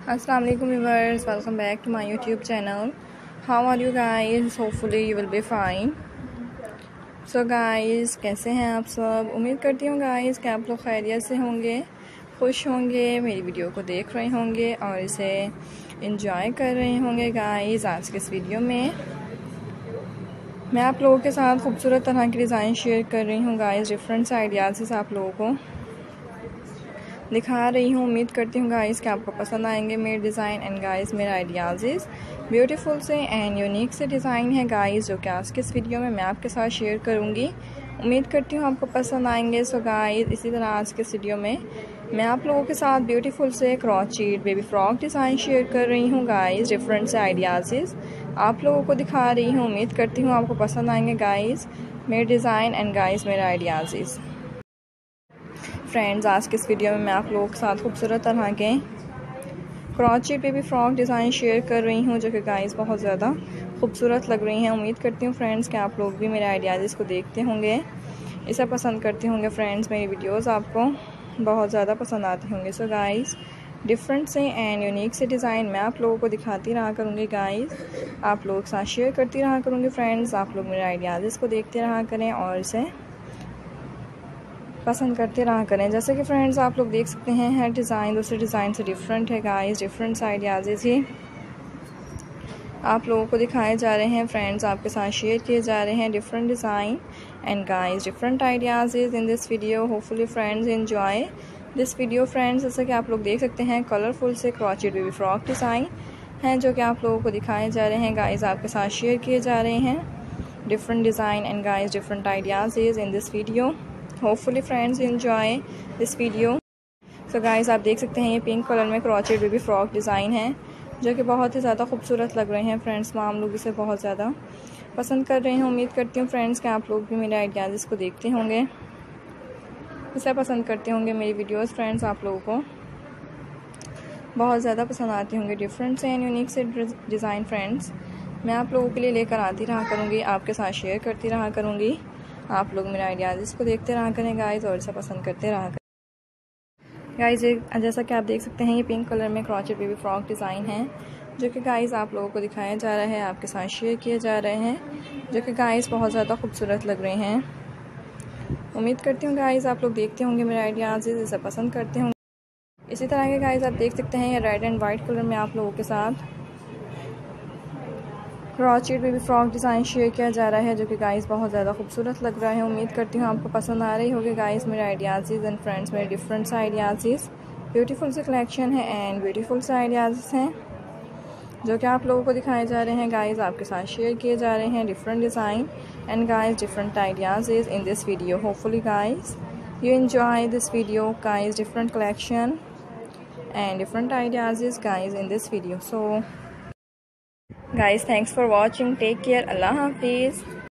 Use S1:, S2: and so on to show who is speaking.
S1: Assalamu alaikum viewers, welcome back to my YouTube channel. How are you guys? Hopefully you will be fine. So guys, कैसे हैं आप सब? उम्मीद करती हूँ guys कि आप लोग खैरियत से होंगे, खुश होंगे, मेरी वीडियो को देख रहे होंगे और इसे इंजॉय कर रहे होंगे guys। आज के इस वीडियो में मैं आप लोगों के साथ खूबसूरत तरह की डिज़ाइन शेयर कर रही हूँ गाइस। डिफरेंट से आइडियाज़ आप लोगों को दिखा रही हूँ। उम्मीद करती हूँ गाइस कि आपको पसंद आएंगे मेरे डिज़ाइन एंड गाइस मेरा आइडियाज़ ब्यूटीफुल से एंड यूनिक से डिज़ाइन है गाइस, जो कि आज के इस वीडियो में मैं आपके साथ शेयर करूँगी। उम्मीद करती हूँ आपको पसंद आएंगे। सो गाइस, इसी तरह आज के इस वीडियो में मैं आप लोगों के साथ ब्यूटीफुल से crochet baby frock design share कर रही हूँ गाइस। डिफरेंट से आइडियाज़ आप लोगों को दिखा रही हूँ। उम्मीद करती हूँ आपको पसंद आएंगे गाइस मेरे डिज़ाइन एंड गाइस मेरा आइडियाज़। फ्रेंड्स, आज के इस वीडियो में मैं आप लोगों के साथ खूबसूरत तरह के crochet baby frock design share कर रही हूँ, जो कि गाइस बहुत ज़्यादा खूबसूरत लग रही हैं। उम्मीद करती हूँ फ्रेंड्स कि आप लोग भी मेरे आइडियाज़ को देखते होंगे, इसे पसंद करते होंगे। फ्रेंड्स, मेरी वीडियोस आपको बहुत ज़्यादा पसंद आती होंगे। सो गाइस, डिफरेंट से एंड यूनिक से डिज़ाइन मैं आप लोगों को दिखाती रहा करूँगी गाइस, आप लोगों के साथ शेयर करती रहा करूँगी। फ्रेंड्स, आप लोग मेरे आइडियाज़ को देखते रहा करें और इसे पसंद करते रहा करें। जैसे कि फ्रेंड्स आप लोग देख सकते हैं, हर डिज़ाइन दूसरे डिज़ाइन से डिफरेंट है गाइस। डिफरेंट आइडियाज़ ही आप लोगों को दिखाए जा रहे हैं। फ्रेंड्स, आपके साथ शेयर किए जा रहे हैं different design and guys different ideas in this video. Hopefully friends enjoy this video. Friends, जैसे कि आप लोग देख सकते हैं, कलरफुल से क्रॉचेट बेबी फ्रॉक डिज़ाइन हैं जो कि आप लोगों को दिखाए जा रहे हैं गाइस, आपके साथ शेयर किए जा रहे हैं different design and guys different ideas in this video. Hopefully friends enjoy this video. So guys, आप देख सकते हैं ये पिंक कलर में क्रॉचेट बेबी फ्रॉक डिज़ाइन है जो कि बहुत ही ज़्यादा खूबसूरत लग रहे हैं। फ्रेंड्स, आप लोग इसे बहुत ज़्यादा पसंद कर रहे हैं। उम्मीद करती हूँ फ्रेंड्स कि आप लोग भी मेरे आइडियाज़ को देखते होंगे, इसे पसंद करते होंगे। मेरी वीडियोस फ्रेंड्स आप लोगों को बहुत ज़्यादा पसंद आती होंगे। डिफरेंट से एंड यूनिक से डिज़ाइन फ्रेंड्स मैं आप लोगों के लिए लेकर आती रहा करूँगी, आपके साथ शेयर करती रहा करूँगी। आप लोग मेरे आइडियाज़ को देखते रहा करें गाइस और इसे पसंद करते रहा करें गाइस। जैसा कि आप देख सकते हैं, ये पिंक कलर में क्रॉचेट बेबी फ्रॉक डिज़ाइन है जो कि गाइस आप लोगों को दिखाया जा रहा है, आपके साथ शेयर किए जा रहे हैं, जो कि गाइस बहुत ज़्यादा खूबसूरत लग रहे हैं। उम्मीद करती हूँ गाइस आप लोग देखते होंगे मेरे आइडियाज़, इसे पसंद करते होंगे। इसी तरह के गाइस आप देख सकते हैं, ये रेड एंड वाइट कलर में आप लोगों के साथ crochet baby frock design share किया जा रहा है जो कि गाइस बहुत ज़्यादा खूबसूरत लग रहा है। उम्मीद करती हूँ आपको पसंद आ रही होगी गाइस मेरे आइडियाज़ एंड फ्रेंड्स मेरे डिफरेंट से आइडियाज़। ब्यूटीफुल से कलेक्शन है एंड ब्यूटीफुल से आइडियाज़ हैं जो कि आप लोगों को दिखाए जा रहे हैं गाइस, आपके साथ शेयर किए जा रहे हैं different design and guys different ideas in this video. Hopefully guys you enjoy this video guys, different collection and different ideas guys in this video. So guys, thanks for watching, take care, Allah Hafiz.